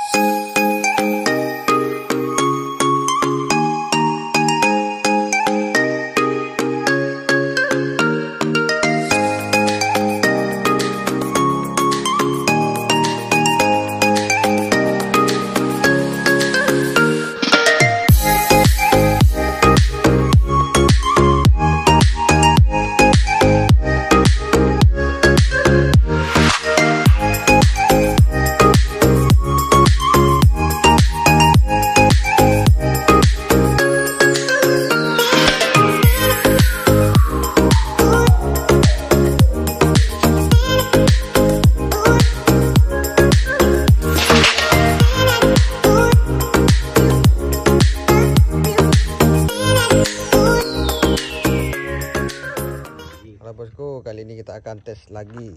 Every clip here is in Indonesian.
Bosku, kali ini kita akan tes lagi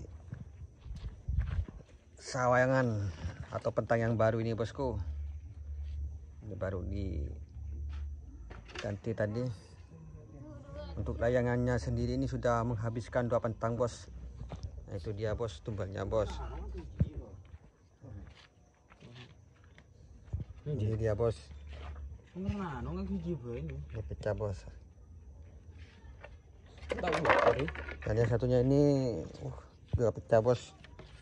sawayangan atau pentang yang baru ini bosku. Ini baru diganti tadi. Untuk layangannya sendiri ini sudah menghabiskan 2 pentang bos. Nah, itu dia bos tumbalnya bos. Ini dia bos. Ini pecah bos. Dan yang satunya ini juga pecah bos.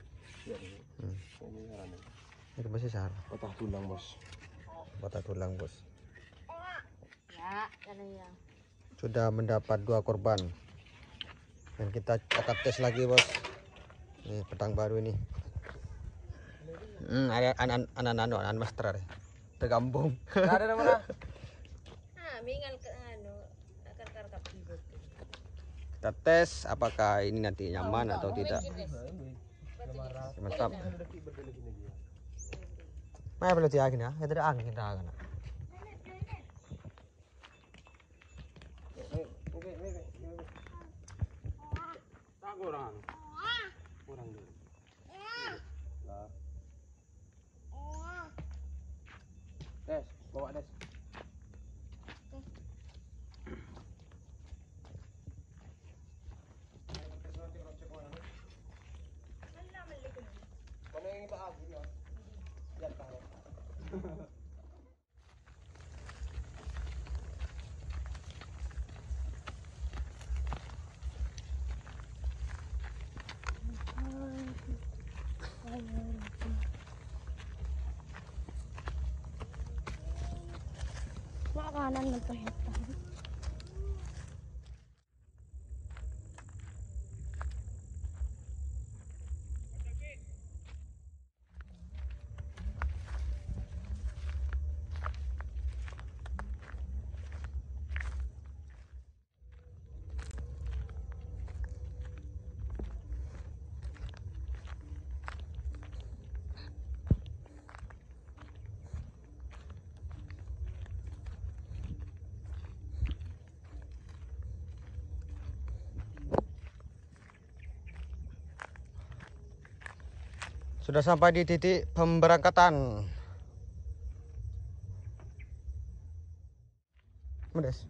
Itu masih salah. Patah tulang bos. Patah tulang bos. Ya, ya. Sudah mendapat 2 korban. Dan kita akan tes lagi bos. Ini petang baru ini. Ada anak master tergambung. Ada mana? Mingal ke akar kibut. Kita tes apakah ini nanti nyaman atau tidak. Mantap. Mana boleh tiagin ya? Kita ada angin kita akan. Kurang dulu. Des, bawa des. Makanan na to. Sudah sampai di titik pemberangkatan. Medes.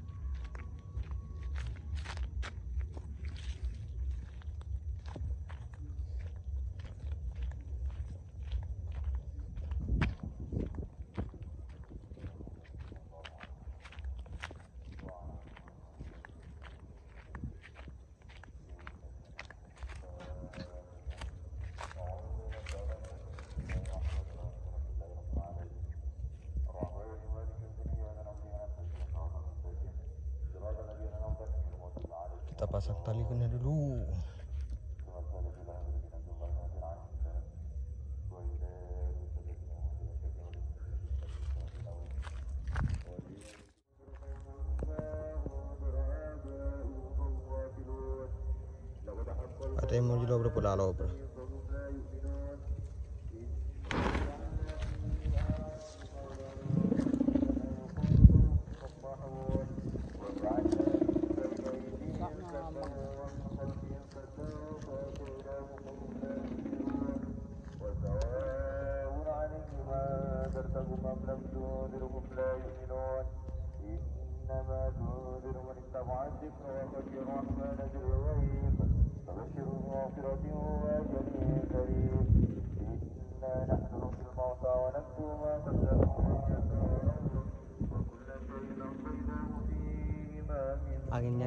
Kita pasang tali kena dulu. Ada yang mau juga berpulau bro. مغفرة وأجر كريم إنا نحن نحيي الموتى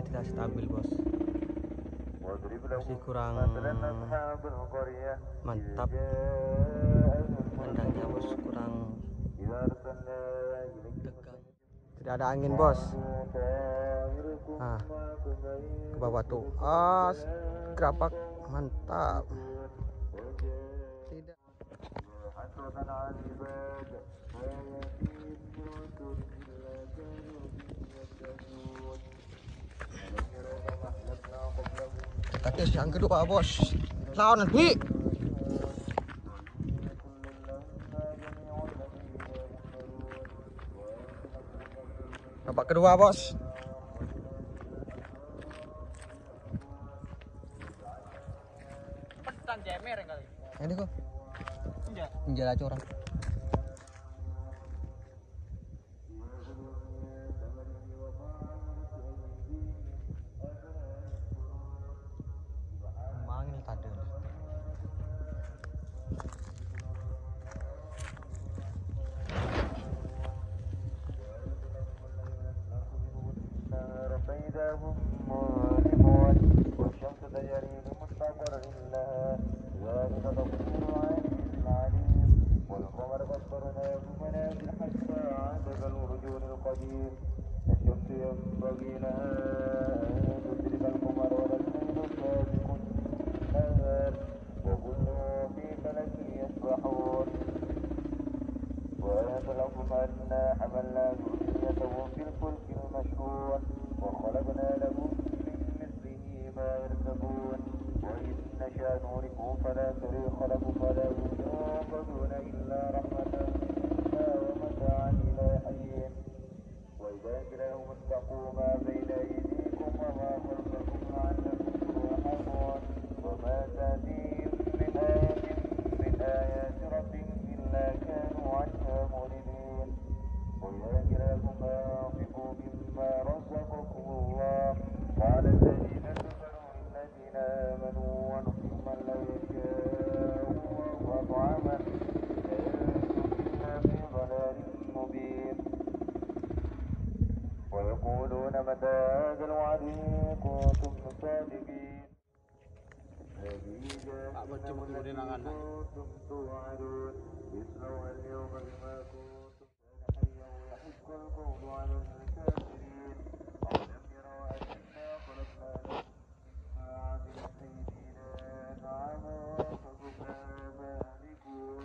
anginnya tidak stabil bos, masih kurang mantap kandangnya bos, kurang tegang, tidak ada angin bos. Nah, ke bawah tuh, gerapak mantap. Tidak. Katis yang kedua bos, lawan nanti. Babak kedua bos. Petan jemer kali. Ini kok. Enggak. Penjala curang. Emang ini tadi. فإذا هم مظلمون والشمس تجري لمستقر لها ذلك تقدير عزيز عليم والقمر قدرناه منازل حتى عاد كالعرجون القديم الشمس ينبغي لها أن تدرك القمر ولا الليل سابق النهار وكل في فلك يسبحون ويطلبهم أنا حملنا ذريتهم في الفلك المشحون وخلقنا لهم من مثله ما يركبون وإن نشأ نهلكهم فلا صريخ لهم ولا هم ينقذون إلا رحمة منا ومتاعا إلى حين وإذا قيل لهم اتقوا ما بين أيديكم وما خلفكم لعلكم ترحمون وما تأتيهم من آية من آيات ربهم إلا كانوا عنها معرضين وإذا قيل لهم أنفقوا مما رزقكم الله قال الذين كفروا للذين آمنوا ونطعم من لا يشاء الله طعاما لا ينفق إلا في ضلال مبين ويقولون متى هذا الوعد إن كنتم صادقين هذه جهنم التي كنتم توعدون اصلوها اليوم بما كنتم تحيون يحق القول على الكافرين أولم يروا أنا خلقنا لهم مما عملت أيدينا أنعاما فهم مالكون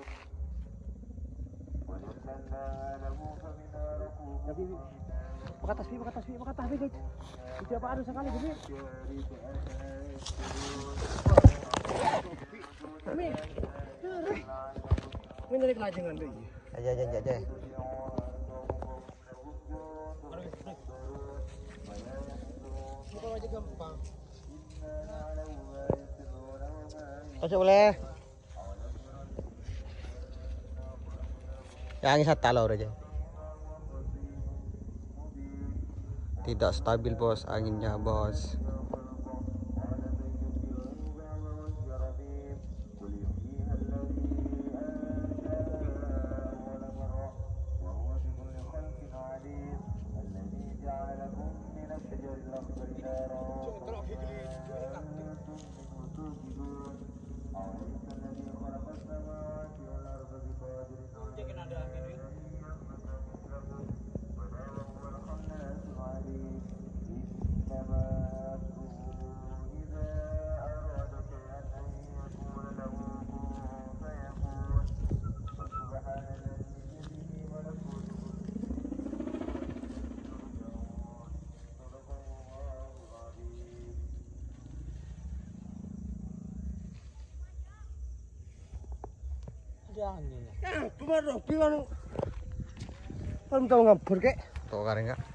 وذللناها لهم فمنها ركوبهم Makan tasbih guys. Tidak apa ada sekali Bibi. Ini dari kelajengan deh. Aja. Bukan aja gampang. Masuk boleh. Yang ini satu talor aja. Tidak stabil bos, anginnya bos. Piman belum tahu ngabur kek. Tuh kareng enggak?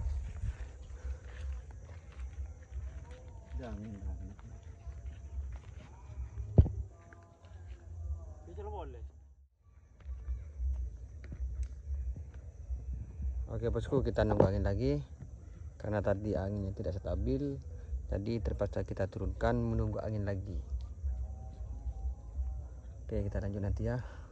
Oke bosku, kita nunggu angin lagi karena tadi anginnya tidak stabil, jadi terpaksa kita turunkan menunggu angin lagi. Oke, kita lanjut nanti ya.